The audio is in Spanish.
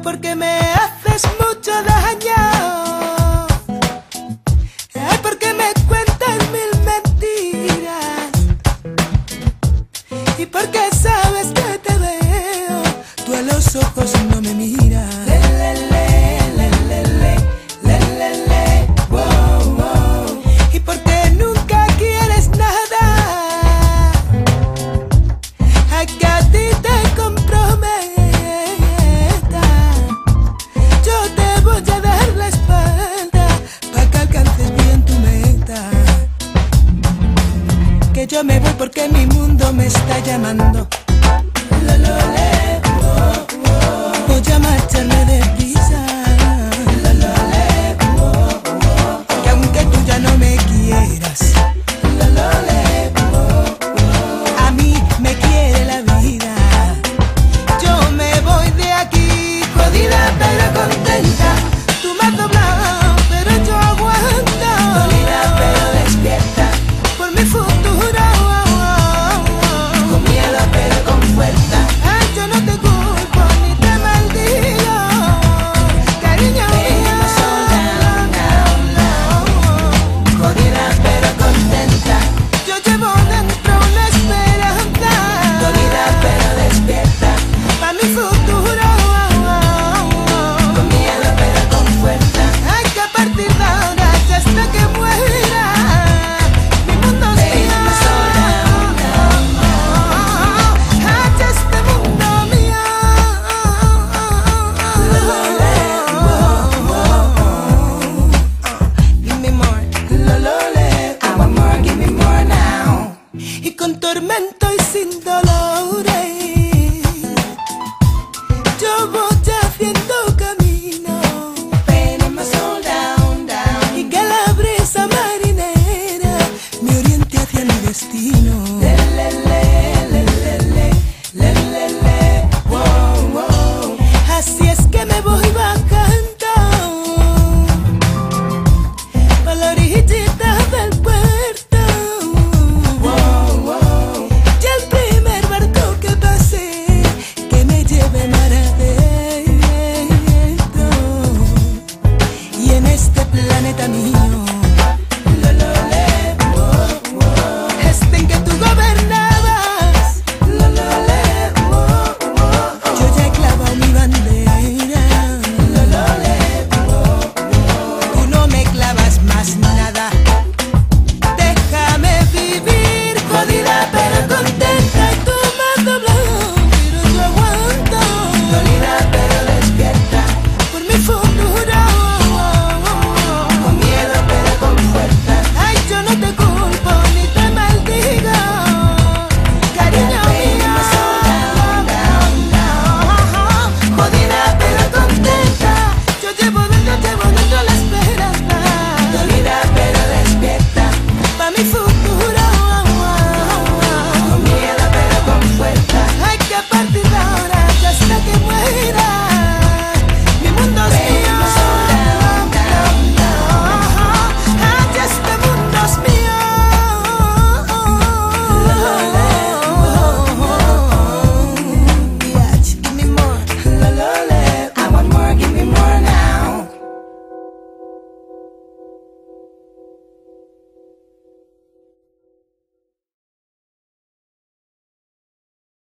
porque me haces mucho daño. Ay, porque me cuentas mil mentiras. Y porque sabes que te veo, tú a los ojos no me miras. Wow, wow. Y porque nunca quieres nada, a que a ti te comprometa. Yo te voy a dar la espalda para que alcances bien tu meta. Que yo me voy porque mi mundo me está llamando. Voy a marcharme deprisa. Que aunque tú ya no me quieras, a mí me quiere la vida. Yo me voy de aquí, jodida pero contenta. Tú me has doblado, pero yo aguanto. Dolida pero despierta por mi futuro. Con miedo pero con fuerza. Ay, yo no te culpo ni te maldigo, cariño mío. Jodida pero contenta. Yo llevo dentro una esperanza. Dolida pero despierta pa' mi futuro. Con miedo pero con fuerza. Hay que a partir de ahora y hasta que muera, mi mundo es mío. Hacha este mundo mío. Give me more. I want more, give me more now. Y con tormento y sin dolores